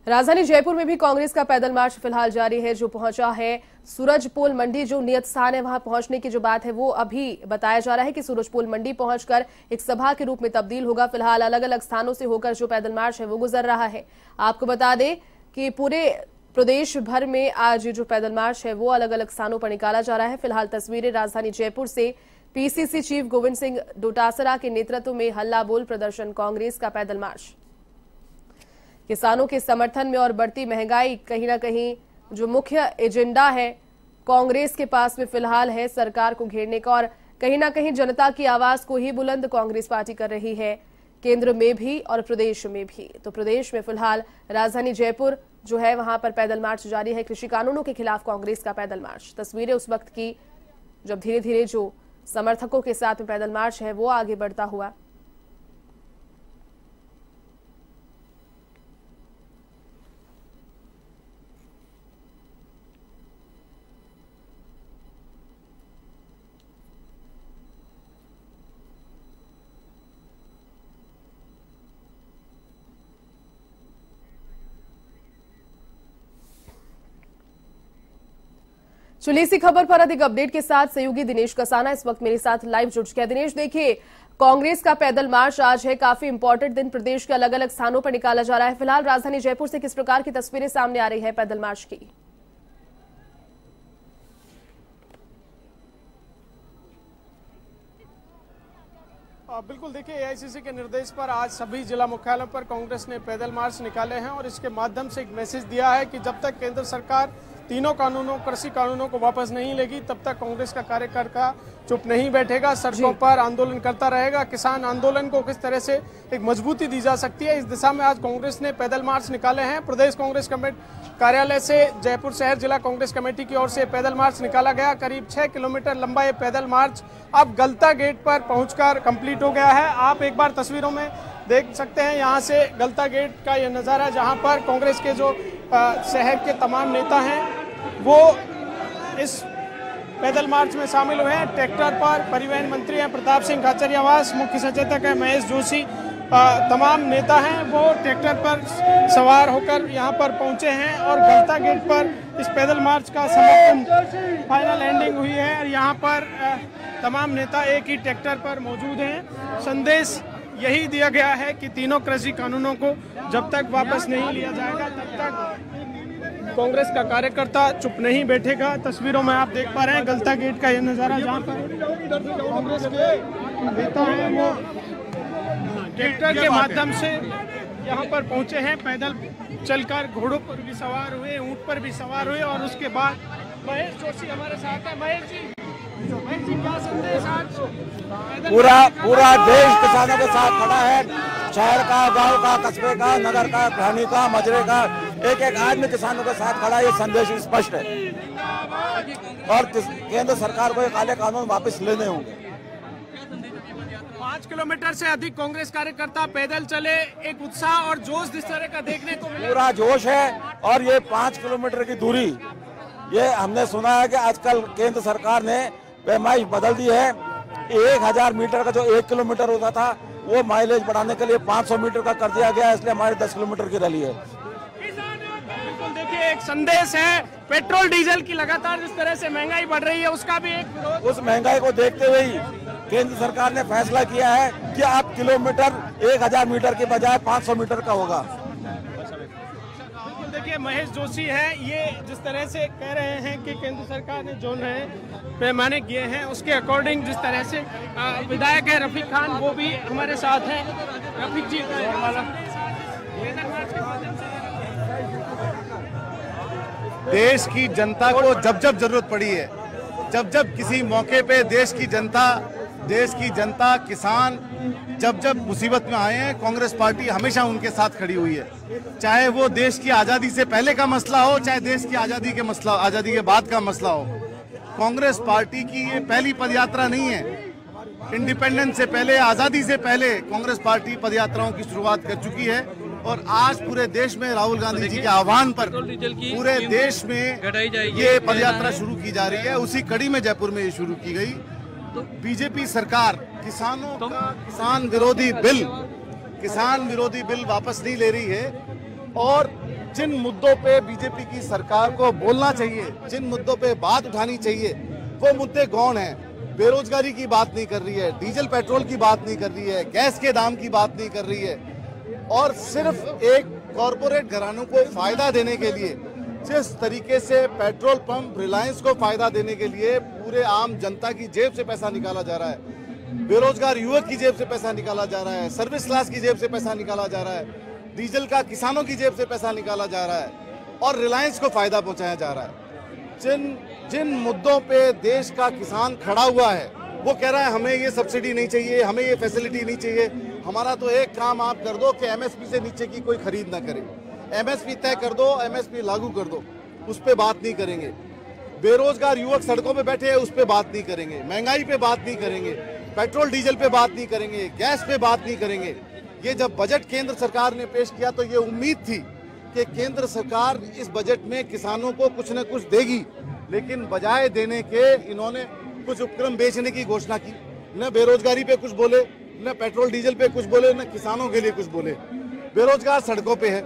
राजधानी जयपुर में भी कांग्रेस का पैदल मार्च फिलहाल जारी है। जो पहुंचा है सूरजपोल मंडी, जो नियत स्थान है वहां पहुंचने की जो बात है वो अभी बताया जा रहा है कि सूरजपोल मंडी पहुंचकर एक सभा के रूप में तब्दील होगा। फिलहाल अलग अलग स्थानों से होकर जो पैदल मार्च है वो गुजर रहा है। आपको बता दें कि पूरे प्रदेश भर में आज जो पैदल मार्च है वो अलग अलग स्थानों पर निकाला जा रहा है। फिलहाल तस्वीरें राजधानी जयपुर से पीसीसी चीफ गोविंद सिंह डोटासरा के नेतृत्व में हल्ला बोल प्रदर्शन कांग्रेस का पैदल मार्च। किसानों के समर्थन में और बढ़ती महंगाई कहीं ना कहीं जो मुख्य एजेंडा है कांग्रेस के पास में फिलहाल है सरकार को घेरने का, और कहीं ना कहीं जनता की आवाज को ही बुलंद कांग्रेस पार्टी कर रही है, केंद्र में भी और प्रदेश में भी। तो प्रदेश में फिलहाल राजधानी जयपुर जो है वहां पर पैदल मार्च जारी है। कृषि कानूनों के खिलाफ कांग्रेस का पैदल मार्च। तस्वीरें उस वक्त की जब धीरे धीरे जो समर्थकों के साथ में पैदल मार्च है वो आगे बढ़ता हुआ। चलिए इसी खबर पर अधिक अपडेट के साथ सहयोगी दिनेश कसाना इस वक्त मेरे साथ लाइव जुड़ चुके हैं। दिनेश, देखिए कांग्रेस का पैदल मार्च आज है, काफी इंपॉर्टेंट दिन प्रदेश के अलग अलग स्थानों पर निकाला जा रहा है। फिलहाल राजधानी जयपुर से किस प्रकार की तस्वीरें सामने आ रही है पैदल मार्च की? बिल्कुल, देखिए एआईसीसी के निर्देश पर आज सभी जिला मुख्यालयों पर कांग्रेस ने पैदल मार्च निकाले हैं और इसके माध्यम से एक मैसेज दिया है कि जब तक केंद्र सरकार तीनों कानूनों, कृषि कानूनों को वापस नहीं लेगी तब तक कांग्रेस का कार्यकर्ता चुप नहीं बैठेगा, सड़कों पर आंदोलन करता रहेगा। किसान आंदोलन को किस तरह से एक मजबूती दी जा सकती है, इस दिशा में आज कांग्रेस ने पैदल मार्च निकाले हैं। प्रदेश कांग्रेस कमेटी कार्यालय से जयपुर शहर जिला कांग्रेस कमेटी की ओर से पैदल मार्च निकाला गया। करीब 6 किलोमीटर लंबा ये पैदल मार्च अब गलता गेट पर पहुंचकर कंप्लीट हो गया है। आप एक बार तस्वीरों में देख सकते हैं, यहाँ से गलता गेट का यह नज़ारा, जहाँ पर कांग्रेस के जो शहर के तमाम नेता हैं वो इस पैदल मार्च में शामिल हुए हैं। ट्रैक्टर पर परिवहन मंत्री हैं प्रताप सिंह खाचरियावास, मुख्य सचेतक है महेश जोशी, तमाम नेता हैं वो ट्रैक्टर पर सवार होकर यहाँ पर पहुँचे हैं और गलता गेट पर इस पैदल मार्च का समर्थन फाइनल एंडिंग हुई है। और यहाँ पर तमाम नेता एक ही ट्रैक्टर पर मौजूद हैं। संदेश यही दिया गया है कि तीनों कृषि कानूनों को जब तक वापस नहीं लिया जाएगा तब तक कांग्रेस का कार्यकर्ता चुप नहीं बैठेगा। तस्वीरों में आप देख पा रहे हैं गलता गेट का यह नज़ारा, जहां पर कांग्रेस के नेता हैं वो ट्रैक्टर के माध्यम से यहां पर पहुंचे हैं। पैदल चलकर घोड़ों पर भी सवार हुए, ऊंट पर भी सवार हुए और उसके बाद महेश जोशी हमारे साथ है। महेश जी क्या संदेश आज? पूरा देश किसानों के साथ खड़ा है। शहर का, गांव का, कस्बे का, नगर का, ग्रामीण का, मजरे का, एक एक आदमी किसानों के साथ खड़ा है। ये संदेश स्पष्ट है और केंद्र सरकार को ये काले कानून वापस लेने होंगे। 5 किलोमीटर से अधिक कांग्रेस कार्यकर्ता पैदल चले, एक उत्साह और जोश जिस तरह का देखने को मिला। पूरा जोश है और ये 5 किलोमीटर की दूरी, ये हमने सुना है कि आजकल केंद्र सरकार ने पैमाइश बदल दी है। 1000 मीटर का जो 1 किलोमीटर होता था वो माइलेज बढ़ाने के लिए 500 मीटर का कर दिया गया, इसलिए हमारे 10 किलोमीटर की रैली है। बिल्कुल, देखिए एक संदेश है, पेट्रोल डीजल की लगातार जिस तरह से महंगाई बढ़ रही है उसका भी एक विरोध। उस महंगाई को देखते हुए ही केंद्र सरकार ने फैसला किया है कि अब किलोमीटर 1000 मीटर के बजाय 500 मीटर का होगा। देखिए महेश जोशी है, ये जिस तरह से कह रहे हैं कि केंद्र सरकार ने जो नए पैमाने किए हैं उसके अकॉर्डिंग जिस तरह से विधायक है रफीक खान वो भी हमारे साथ हैं। रफीक जी, देश की जनता को जब जब जरूरत पड़ी है, जब जब किसी मौके पे देश की जनता किसान जब जब मुसीबत में आए हैं, कांग्रेस पार्टी हमेशा उनके साथ खड़ी हुई है। चाहे वो देश की आज़ादी से पहले का मसला हो, चाहे देश की आज़ादी के बाद का मसला हो। कांग्रेस पार्टी की ये पहली पदयात्रा नहीं है। इंडिपेंडेंस से पहले, आज़ादी से पहले कांग्रेस पार्टी पदयात्राओं की शुरुआत कर चुकी है और आज पूरे देश में राहुल गांधी जी के आह्वान पर पूरे देश में ये पदयात्रा शुरू की जा रही है। उसी कड़ी में जयपुर में ये शुरू की गई। बीजेपी सरकार किसानों का किसान विरोधी बिल वापस नहीं ले रही है और जिन मुद्दों पे बीजेपी की सरकार को बोलना चाहिए, जिन मुद्दों पे बात उठानी चाहिए, वो मुद्दे कौन हैं? बेरोजगारी की बात नहीं कर रही है, डीजल पेट्रोल की बात नहीं कर रही है, गैस के दाम की बात नहीं कर रही है, और सिर्फ एक कॉरपोरेट घरानों को फायदा देने के लिए, जिस तरीके से पेट्रोल पंप रिलायंस को फायदा देने के लिए पूरे आम जनता की जेब से पैसा निकाला जा रहा है, बेरोजगार युवक की जेब से पैसा निकाला जा रहा है, सर्विस क्लास की जेब से पैसा निकाला जा रहा है, डीजल का किसानों की जेब से पैसा निकाला जा रहा है और रिलायंस को फायदा पहुंचाया जा रहा है। जिन मुद्दों पे देश का किसान खड़ा हुआ है, वो कह रहा है हमें ये सब्सिडी नहीं चाहिए, हमें ये फैसिलिटी नहीं चाहिए, हमारा तो एक काम आप कर दो कि एमएसपी से नीचे की कोई खरीद ना करे, एमएसपी तय कर दो, एमएसपी लागू कर दो, उस पे बात नहीं करेंगे। बेरोजगार युवक सड़कों पे बैठे हैं, उस पे बात नहीं करेंगे, महंगाई पे बात नहीं करेंगे, पेट्रोल डीजल पे बात नहीं करेंगे, गैस पे बात नहीं करेंगे। ये जब बजट केंद्र सरकार ने पेश किया तो ये उम्मीद थी कि केंद्र सरकार इस बजट में किसानों को कुछ न कुछ देगी, लेकिन बजाय देने के इन्होंने कुछ उपक्रम बेचने की घोषणा की। न बेरोजगारी पे कुछ बोले, न पेट्रोल डीजल पे कुछ बोले, न किसानों के लिए कुछ बोले। बेरोजगार सड़कों पे है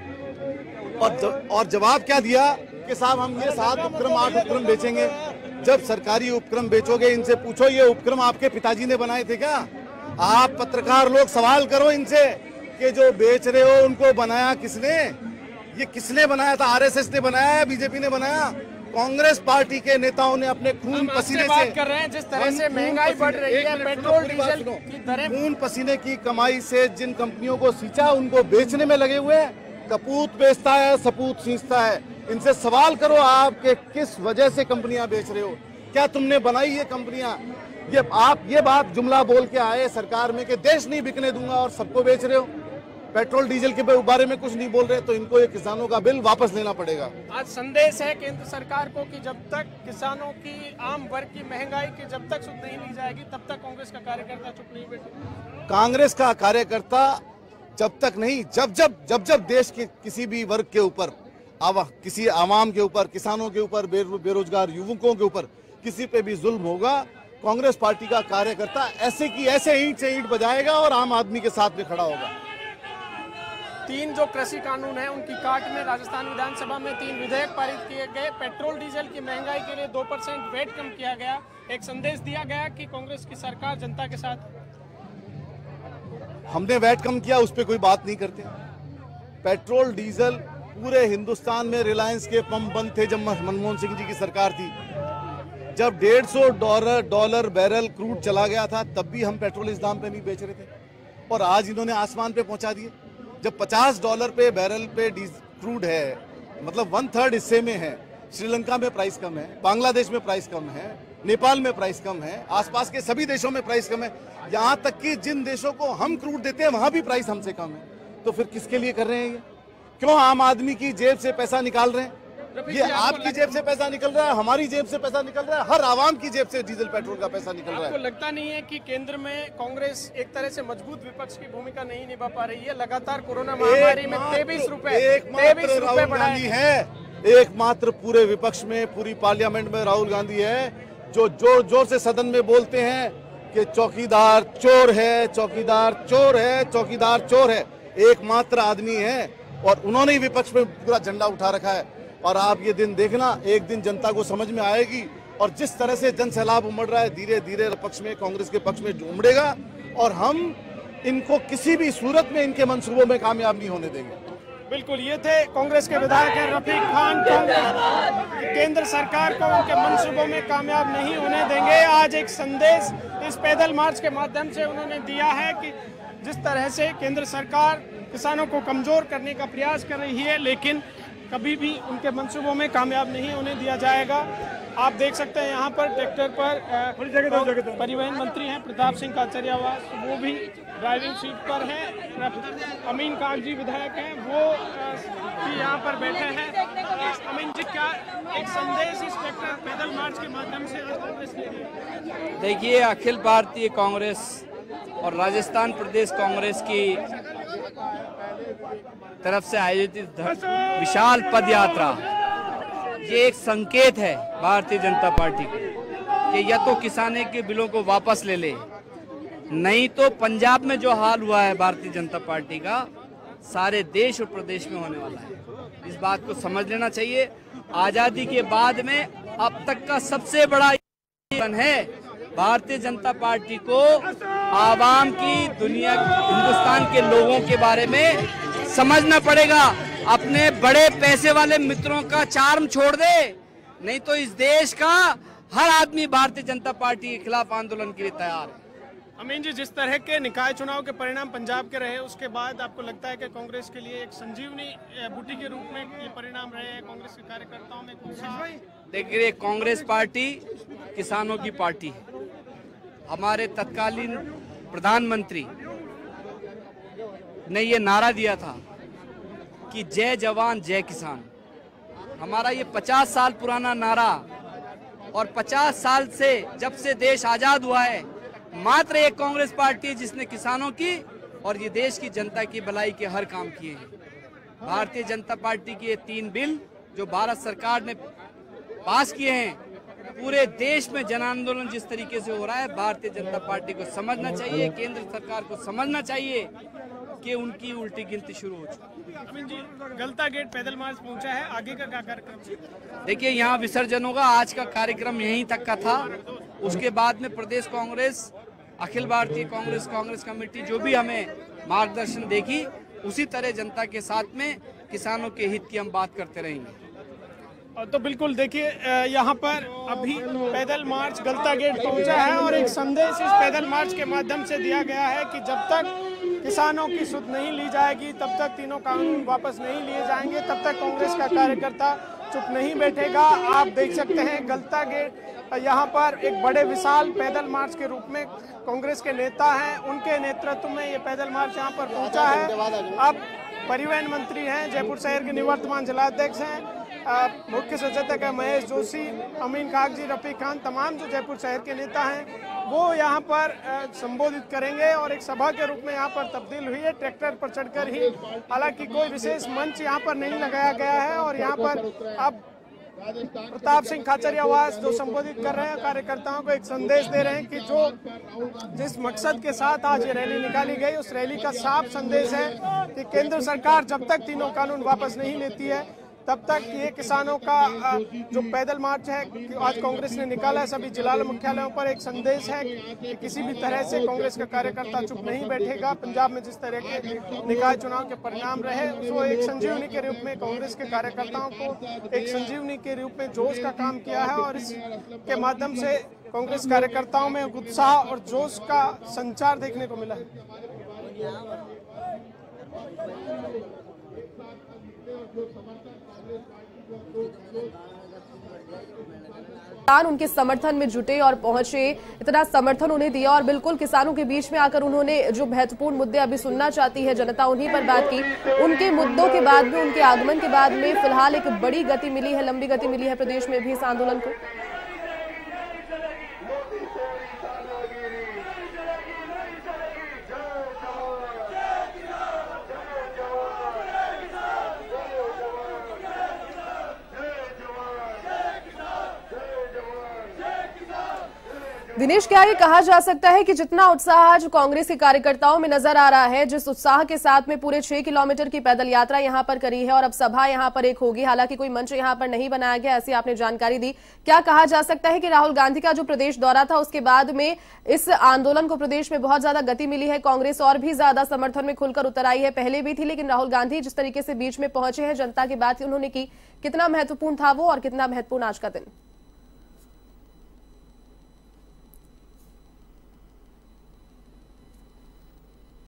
और जवाब क्या दिया कि साहब हम ये 7 उपक्रम 8 उपक्रम बेचेंगे। जब सरकारी उपक्रम बेचोगे, इनसे पूछो ये उपक्रम आपके पिताजी ने बनाए थे क्या? आप पत्रकार लोग सवाल करो इनसे कि जो बेच रहे हो उनको बनाया किसने? ये किसने बनाया था? आरएसएस ने बनाया है, बीजेपी ने बनाया? कांग्रेस पार्टी के नेताओं ने अपने खून पसीने से बात कर रहे हैं। जिस तरह से महंगाई बढ़ रही है, पेट्रोल डीजल की दरें, खून पसीने की कमाई से जिन कंपनियों को सींचा उनको बेचने में लगे हुए हैं। कपूत बेचता है, सपूत सींचता है। इनसे सवाल करो आप कि किस वजह से कंपनियां बेच रहे हो, क्या तुमने बनाई ये कंपनियां? आप ये बात जुमला बोल के आए सरकार में कि देश नहीं बिकने दूंगा और सबको बेच रहे हो। पेट्रोल डीजल के बारे में कुछ नहीं बोल रहे, तो इनको ये किसानों का बिल वापस लेना पड़ेगा। आज संदेश है केंद्र सरकार को कि जब तक किसानों की, आम वर्ग की महंगाई की जब तक सुध नहीं ली जाएगी, तब तक कांग्रेस का कार्यकर्ता चुप नहीं बैठेगा। कांग्रेस का कार्यकर्ता जब तक नहीं, जब देश के किसी भी वर्ग के ऊपर, किसी आवाम के ऊपर, किसानों के ऊपर, बेरोजगार युवकों के ऊपर किसी पे भी जुल्म होगा, कांग्रेस पार्टी का कार्यकर्ता ऐसे की ऐसे ईंट से ईंट बजाएगा और आम आदमी के साथ में खड़ा होगा। 3 जो कृषि कानून है उनकी काट में राजस्थान विधानसभा में 3 विधेयक पारित किए गए। पेट्रोल डीजल की महंगाई के लिए 2% वैट कम किया गया। एक संदेश दिया गया कि कांग्रेस की सरकार जनता के साथ। हमने वैट कम किया, उस पर कोई बात नहीं करते। पेट्रोल डीजल पूरे हिंदुस्तान में रिलायंस के पंप बंद थे जब मनमोहन सिंह जी की सरकार थी। जब $150 बैरल क्रूड चला गया था, तब भी हम पेट्रोल इस दाम पे नहीं बेच रहे थे, और आज इन्होंने आसमान पे पहुंचा दिए। जब $50 पे बैरल पे क्रूड है, मतलब 1/3 हिस्से में है। श्रीलंका में प्राइस कम है, बांग्लादेश में प्राइस कम है, नेपाल में प्राइस कम है, आसपास के सभी देशों में प्राइस कम है। यहाँ तक कि जिन देशों को हम क्रूड देते हैं वहां भी प्राइस हमसे कम है। तो फिर किसके लिए कर रहे हैं ये? क्यों आम आदमी की जेब से पैसा निकाल रहे हैं? ये आपकी जेब से पैसा निकल रहा है, हमारी जेब से पैसा निकल रहा है, हर आवाम की जेब से डीजल पेट्रोल का पैसा निकल रहा है। आपको लगता नहीं है कि केंद्र में कांग्रेस एक तरह से मजबूत विपक्ष की भूमिका नहीं निभा पा रही है? लगातार कोरोना महामारी में 23 रुपए बढ़ाई है। एकमात्र पूरे विपक्ष में, पूरी पार्लियामेंट में राहुल गांधी है, जो जोर जोर से सदन में बोलते हैं कि चौकीदार चोर है, चौकीदार चोर है, चौकीदार चोर है। एकमात्र आदमी है और उन्होंने ही विपक्ष में पूरा झंडा उठा रखा है। और आप ये दिन देखना, एक दिन जनता को समझ में आएगी, और जिस तरह से जन सैलाब उमड़ रहा है, धीरे धीरे पक्ष में, कांग्रेस के पक्ष में उमड़ेगा, और हम इनको किसी भी सूरत में इनके मंसूबों में कामयाब नहीं होने देंगे। बिल्कुल, ये थे कांग्रेस के विधायक रफीक खान। कांग्रेस केंद्र सरकार को उनके मंसूबों में कामयाब नहीं होने देंगे। आज एक संदेश इस पैदल मार्च के माध्यम से उन्होंने दिया है कि जिस तरह से केंद्र सरकार किसानों को कमजोर करने का प्रयास कर रही है, लेकिन कभी भी उनके मंसूबों में कामयाब नहीं होने दिया जाएगा। आप देख सकते हैं यहाँ पर ट्रैक्टर पर परिवहन मंत्री हैं प्रताप सिंह खाचरियावास, वो भी ड्राइविंग सीट पर हैं। अमीन खान जी विधायक हैं, वो भी यहाँ पर बैठे हैं। अमीन जी, क्या एक संदेश इस ट्रैक्टर पैदल मार्च के माध्यम से कांग्रेस के लिए? देखिए, अखिल भारतीय कांग्रेस और राजस्थान प्रदेश कांग्रेस की तरफ से आयोजित विशाल पद यात्रा, ये एक संकेत है भारतीय जनता पार्टी को कि या तो किसानों के बिलों को वापस ले ले, नहीं तो पंजाब में जो हाल हुआ है भारतीय जनता पार्टी का, सारे देश और प्रदेश में होने वाला है। इस बात को समझ लेना चाहिए। आजादी के बाद में अब तक का सबसे बड़ा है भारतीय जनता पार्टी को आवाम की, दुनिया, हिंदुस्तान के लोगों के बारे में समझना पड़ेगा। अपने बड़े पैसे वाले मित्रों का चार्म छोड़ दे, नहीं तो इस देश का हर आदमी भारतीय जनता पार्टी के खिलाफ आंदोलन के लिए तैयार है। अमीन जी, जिस तरह के निकाय चुनाव के परिणाम पंजाब के रहे, उसके बाद आपको लगता है कि कांग्रेस के लिए एक संजीवनी बूटी के रूप में ये परिणाम रहे हैं? कांग्रेस के कार्यकर्ताओं में देखिए, कांग्रेस पार्टी किसानों की पार्टी है। हमारे तत्कालीन प्रधानमंत्री ने ये नारा दिया था कि जय जवान जय किसान। हमारा ये 50 साल पुराना नारा, और 50 साल से जब से देश आजाद हुआ है, मात्र एक कांग्रेस पार्टी है जिसने किसानों की और ये देश की जनता की भलाई के हर काम किए हैं। भारतीय जनता पार्टी के 3 बिल जो भारत सरकार ने पास किए हैं, पूरे देश में जन आंदोलन जिस तरीके से हो रहा है, भारतीय जनता पार्टी को समझना चाहिए, केंद्र सरकार को समझना चाहिए कि उनकी उल्टी गिनती शुरू हो चुकी है। अमीन जी, गलता गेट पैदल मार्च पहुंचा है, आगे का क्या कार्यक्रम? देखिए, यहाँ विसर्जन होगा। आज का कार्यक्रम यहीं तक का था। उसके बाद में प्रदेश कांग्रेस, अखिल भारतीय कांग्रेस कमेटी जो भी हमें मार्गदर्शन देगी, उसी तरह जनता के साथ में किसानों के हित की हम बात करते रहेंगे। तो बिल्कुल देखिए, यहाँ पर अभी पैदल मार्च गलता गेट पहुंचा है और एक संदेश इस पैदल मार्च के माध्यम से दिया गया है कि जब तक किसानों की सुध नहीं ली जाएगी, तब तक तीनों कानून वापस नहीं लिए जाएंगे, तब तक कांग्रेस का कार्यकर्ता चुप नहीं बैठेगा। आप देख सकते हैं गलता गेट यहाँ पर एक बड़े विशाल पैदल मार्च के रूप में कांग्रेस के नेता हैं, उनके नेतृत्व में ये पैदल मार्च यहाँ पर पहुंचा है। अब परिवहन मंत्री हैं, जयपुर शहर के निवर्तमान जिलाध्यक्ष हैं, मुख्य सचेतक है महेश जोशी, अमीन कागजी, रफीक खान, तमाम जो जयपुर शहर के नेता हैं वो यहाँ पर संबोधित करेंगे और एक सभा के रूप में यहाँ पर तब्दील हुई है ट्रैक्टर पर चढ़कर ही। हालांकि कोई विशेष मंच यहाँ पर नहीं लगाया गया है और यहाँ पर अब प्रताप सिंह खाचरियावास जो संबोधित कर रहे हैं, कार्यकर्ताओं को एक संदेश दे रहे हैं कि जो जिस मकसद के साथ आज ये रैली निकाली गई, उस रैली का साफ संदेश है कि केंद्र सरकार जब तक तीनों कानून वापस नहीं लेती है, तब तक ये किसानों का जो पैदल मार्च है आज कांग्रेस ने निकाला है सभी जिला मुख्यालयों पर, एक संदेश है कि किसी भी तरह से कांग्रेस का कार्यकर्ता चुप नहीं बैठेगा। पंजाब में जिस तरह के निकाय चुनाव के परिणाम रहे, उसको एक संजीवनी के रूप में कांग्रेस के कार्यकर्ताओं को एक संजीवनी के रूप में जोश का काम किया है और इसके माध्यम से कांग्रेस कार्यकर्ताओं में उत्साह और जोश का संचार देखने को मिला है। किसान उनके समर्थन में जुटे और पहुंचे, इतना समर्थन उन्हें दिया और बिल्कुल किसानों के बीच में आकर उन्होंने जो महत्वपूर्ण मुद्दे अभी सुनना चाहती है जनता, उन्हीं पर बात की। उनके मुद्दों के बाद में, उनके आगमन के बाद में फिलहाल एक बड़ी गति मिली है, लंबी गति मिली है प्रदेश में भी इस आंदोलन को। दिनेश, क्या ये कहा जा सकता है कि जितना उत्साह आज कांग्रेस के कार्यकर्ताओं में नजर आ रहा है, जिस उत्साह के साथ में पूरे 6 किलोमीटर की पैदल यात्रा यहां पर करी है और अब सभा यहां पर एक होगी, हालांकि कोई मंच यहां पर नहीं बनाया गया, ऐसी आपने जानकारी दी, क्या कहा जा सकता है कि राहुल गांधी का जो प्रदेश दौरा था उसके बाद में इस आंदोलन को प्रदेश में बहुत ज्यादा गति मिली है, कांग्रेस और भी ज्यादा समर्थन में खुलकर उतर आई है, पहले भी थी, लेकिन राहुल गांधी जिस तरीके से बीच में पहुंचे हैं, जनता की बात उन्होंने की, कितना महत्वपूर्ण था वो और कितना महत्वपूर्ण आज का दिन?